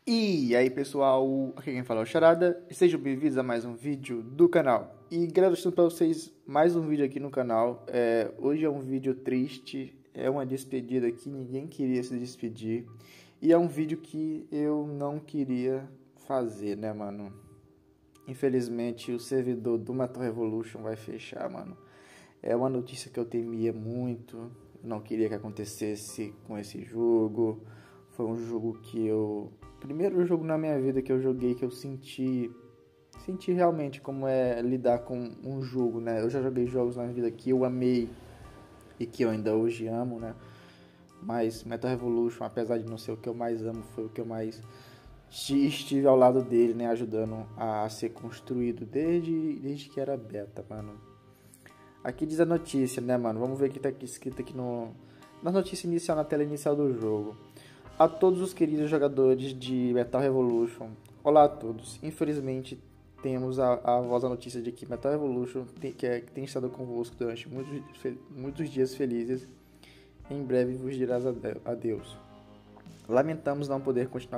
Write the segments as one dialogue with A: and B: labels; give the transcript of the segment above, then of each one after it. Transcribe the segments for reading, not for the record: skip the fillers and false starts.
A: E aí pessoal, aqui quem fala é o Charada, e sejam bem-vindos a mais um vídeo do canal. E galera, estou para vocês mais um vídeo aqui no canal. Hoje é um vídeo triste, é uma despedida que ninguém queria se despedir. E é um vídeo que eu não queria fazer, né mano. Infelizmente o servidor do Metal Revolution vai fechar, mano. É uma notícia que eu temia muito, não queria que acontecesse com esse jogo. Foi um jogo que primeiro jogo na minha vida que eu joguei, que eu senti realmente como é lidar com um jogo, né? Eu já joguei jogos na minha vida que eu amei e que eu ainda hoje amo, né? Mas Metal Revolution, apesar de não ser o que eu mais amo, foi o que eu mais estive ao lado dele, né? Ajudando a ser construído desde que era beta, mano. Aqui diz a notícia, né, mano? Vamos ver o que tá aqui escrito aqui na notícia inicial, na tela inicial do jogo. A todos os queridos jogadores de Metal Revolution, olá a todos. Infelizmente temos a voz da notícia de que Metal Revolution tem estado convosco durante muitos dias felizes. Em breve vos dirás adeus. Lamentamos não poder continuar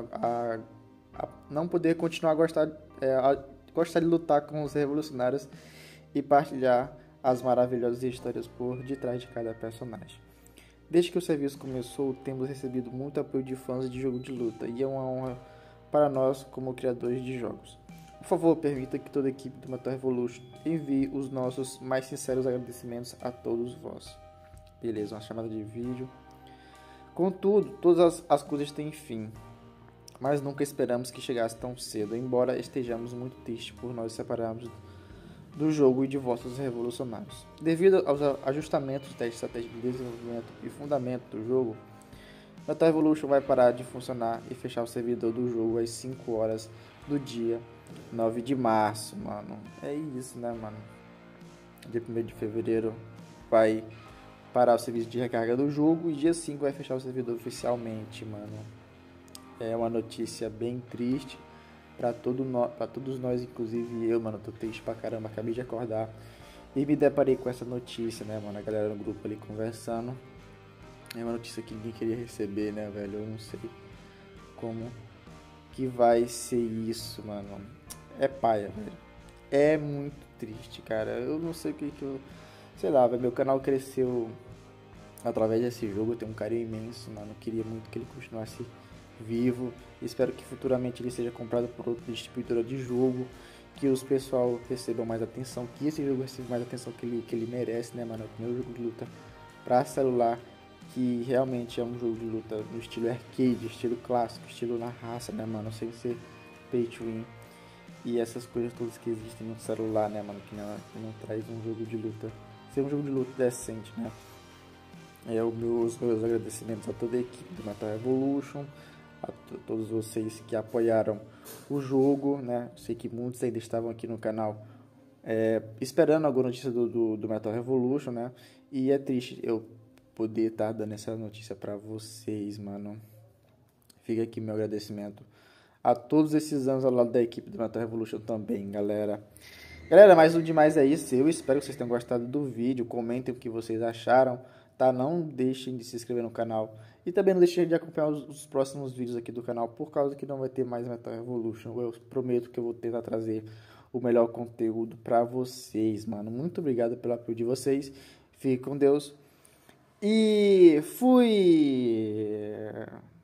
A: gostar de lutar com os revolucionários e partilhar as maravilhosas histórias por detrás de cada personagem. Desde que o serviço começou, temos recebido muito apoio de fãs de jogo de luta e é uma honra para nós como criadores de jogos. Por favor, permita que toda a equipe do Metal Revolution envie os nossos mais sinceros agradecimentos a todos vós. Beleza, uma chamada de vídeo. Contudo, todas as coisas têm fim, mas nunca esperamos que chegasse tão cedo, embora estejamos muito tristes por nós separarmos do jogo e de vossos revolucionários. Devido aos ajustamentos da estratégia de desenvolvimento e fundamento do jogo, Metal Revolution vai parar de funcionar e fechar o servidor do jogo às 5 horas do dia 9 de março, mano. É isso, né, mano? Dia 1º de fevereiro vai parar o serviço de recarga do jogo e dia 5 vai fechar o servidor oficialmente, mano. É uma notícia bem triste pra todos nós, inclusive eu, mano. Tô triste pra caramba, acabei de acordar e me deparei com essa notícia, né, mano? A galera no grupo ali conversando. É uma notícia que ninguém queria receber, né, velho? Eu não sei como que vai ser isso, mano. É paia, velho. É muito triste, cara. Eu não sei o que eu... Sei lá, velho. Meu canal cresceu através desse jogo. Eu tenho um carinho imenso, mano. Eu queria muito que ele continuasse vivo. Espero que futuramente ele seja comprado por outra distribuidora de jogo. Que os pessoal recebam mais atenção. Que esse jogo receba mais atenção que ele merece, né, mano? É o primeiro jogo de luta pra celular que realmente é um jogo de luta no estilo arcade, estilo clássico, estilo na raça, né, mano? Sem ser pay to win. E essas coisas todas que existem no celular, né, mano? Que não traz um jogo de luta. Ser um jogo de luta decente, né? Os meus agradecimentos a toda a equipe do Metal Revolution, a todos vocês que apoiaram o jogo, né? Sei que muitos ainda estavam aqui no canal esperando alguma notícia do Metal Revolution, né? E é triste eu poder estar dando essa notícia pra vocês, mano. Fica aqui meu agradecimento a todos esses anos ao lado da equipe do Metal Revolution também, galera. Galera, mais um demais é isso. Eu espero que vocês tenham gostado do vídeo. Comentem o que vocês acharam, tá? Não deixem de se inscrever no canal. E também não deixem de acompanhar os próximos vídeos aqui do canal, por causa que não vai ter mais Metal Revolution. Eu prometo que eu vou tentar trazer o melhor conteúdo pra vocês, mano. Muito obrigado pelo apoio de vocês. Fique com Deus. E fui!